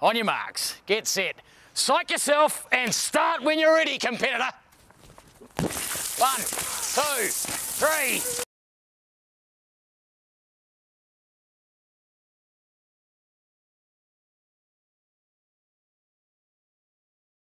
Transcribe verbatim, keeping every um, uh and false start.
On your marks, get set, psych yourself and start when you're ready, competitor. One, two, three.